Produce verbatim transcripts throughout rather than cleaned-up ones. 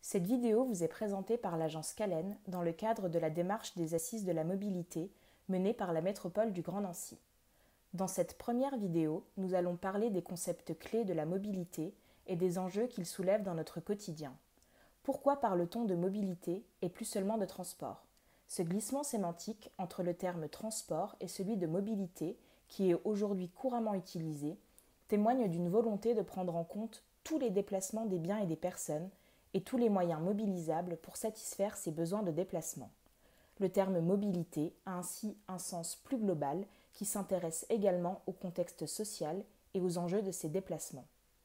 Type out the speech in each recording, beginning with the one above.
Cette vidéo vous est présentée par l'agence Calen dans le cadre de la démarche des Assises de la mobilité menée par la métropole du Grand Nancy. Dans cette première vidéo, nous allons parler des concepts clés de la mobilité et des enjeux qu'ils soulèvent dans notre quotidien. Pourquoi parle-t-on de mobilité et plus seulement de transport ? Ce glissement sémantique entre le terme transport et celui de mobilité, qui est aujourd'hui couramment utilisé, témoigne d'une volonté de prendre en compte tous les déplacements des biens et des personnes et tous les moyens mobilisables pour satisfaire ces besoins de déplacement. Le terme mobilité a ainsi un sens plus global qui s'intéresse également au contexte social et aux enjeux de ces déplacements.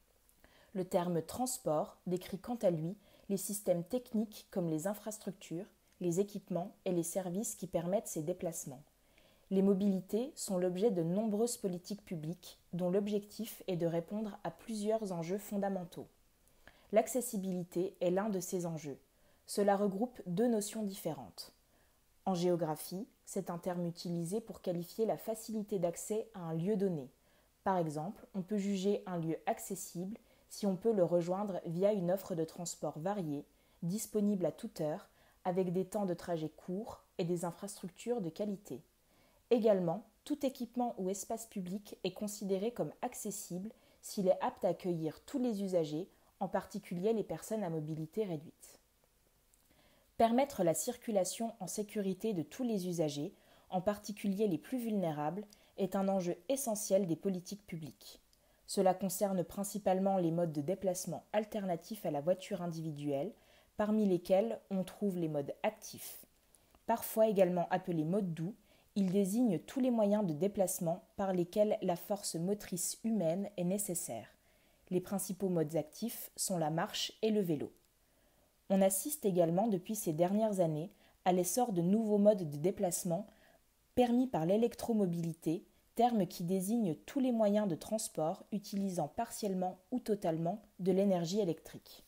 Le terme transport décrit quant à lui les systèmes techniques comme les infrastructures, les équipements et les services qui permettent ces déplacements. Les mobilités sont l'objet de nombreuses politiques publiques dont l'objectif est de répondre à plusieurs enjeux fondamentaux. L'accessibilité est l'un de ces enjeux. Cela regroupe deux notions différentes. En géographie, c'est un terme utilisé pour qualifier la facilité d'accès à un lieu donné. Par exemple, on peut juger un lieu accessible si on peut le rejoindre via une offre de transport variée, disponible à toute heure, avec des temps de trajet courts et des infrastructures de qualité. Également, tout équipement ou espace public est considéré comme accessible s'il est apte à accueillir tous les usagers, en particulier les personnes à mobilité réduite. Permettre la circulation en sécurité de tous les usagers, en particulier les plus vulnérables, est un enjeu essentiel des politiques publiques. Cela concerne principalement les modes de déplacement alternatifs à la voiture individuelle, parmi lesquels on trouve les modes actifs. Parfois également appelés modes doux, ils désignent tous les moyens de déplacement par lesquels la force motrice humaine est nécessaire. Les principaux modes actifs sont la marche et le vélo. On assiste également depuis ces dernières années à l'essor de nouveaux modes de déplacement permis par l'électromobilité, terme qui désigne tous les moyens de transport utilisant partiellement ou totalement de l'énergie électrique.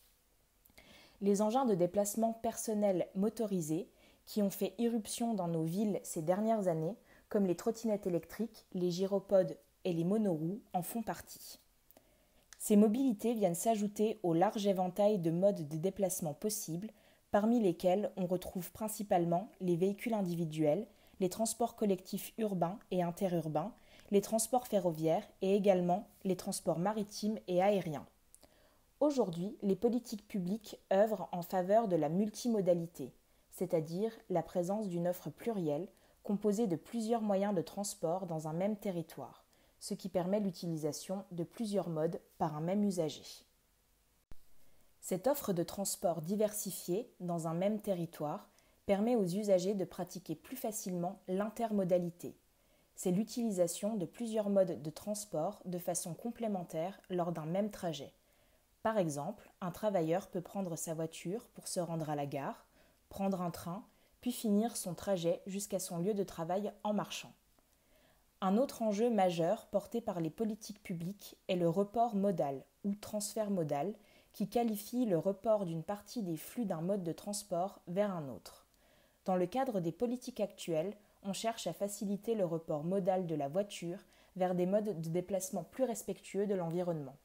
Les engins de déplacement personnel motorisés qui ont fait irruption dans nos villes ces dernières années, comme les trottinettes électriques, les gyropodes et les monoroues, en font partie. Ces mobilités viennent s'ajouter au large éventail de modes de déplacement possibles, parmi lesquels on retrouve principalement les véhicules individuels, les transports collectifs urbains et interurbains, les transports ferroviaires et également les transports maritimes et aériens. Aujourd'hui, les politiques publiques œuvrent en faveur de la multimodalité, c'est-à-dire la présence d'une offre plurielle composée de plusieurs moyens de transport dans un même territoire, ce qui permet l'utilisation de plusieurs modes par un même usager. Cette offre de transport diversifiée dans un même territoire permet aux usagers de pratiquer plus facilement l'intermodalité. C'est l'utilisation de plusieurs modes de transport de façon complémentaire lors d'un même trajet. Par exemple, un travailleur peut prendre sa voiture pour se rendre à la gare, prendre un train, puis finir son trajet jusqu'à son lieu de travail en marchant. Un autre enjeu majeur porté par les politiques publiques est le report modal ou transfert modal qui qualifie le report d'une partie des flux d'un mode de transport vers un autre. Dans le cadre des politiques actuelles, on cherche à faciliter le report modal de la voiture vers des modes de déplacement plus respectueux de l'environnement.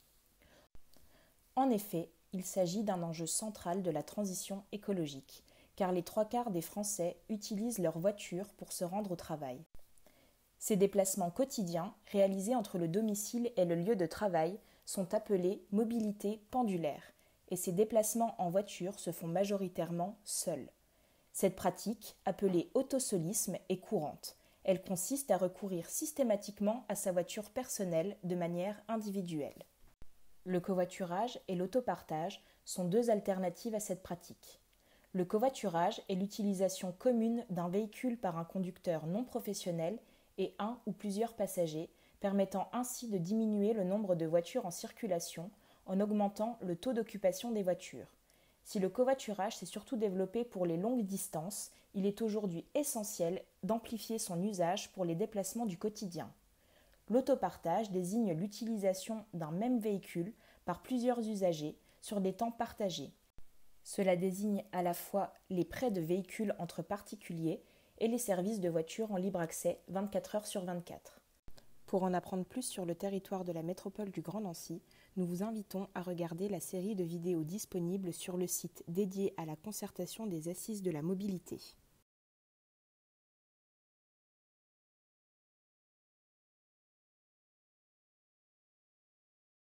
En effet, il s'agit d'un enjeu central de la transition écologique, car les trois quarts des Français utilisent leur voiture pour se rendre au travail. Ces déplacements quotidiens, réalisés entre le domicile et le lieu de travail, sont appelés mobilité pendulaire, et ces déplacements en voiture se font majoritairement seuls. Cette pratique, appelée autosolisme, est courante. Elle consiste à recourir systématiquement à sa voiture personnelle de manière individuelle. Le covoiturage et l'autopartage sont deux alternatives à cette pratique. Le covoiturage est l'utilisation commune d'un véhicule par un conducteur non professionnel et un ou plusieurs passagers, permettant ainsi de diminuer le nombre de voitures en circulation en augmentant le taux d'occupation des voitures. Si le covoiturage s'est surtout développé pour les longues distances, il est aujourd'hui essentiel d'amplifier son usage pour les déplacements du quotidien. L'autopartage désigne l'utilisation d'un même véhicule par plusieurs usagers sur des temps partagés. Cela désigne à la fois les prêts de véhicules entre particuliers et les services de voitures en libre accès vingt-quatre heures sur vingt-quatre. Pour en apprendre plus sur le territoire de la métropole du Grand Nancy, nous vous invitons à regarder la série de vidéos disponibles sur le site dédié à la concertation des Assises de la mobilité.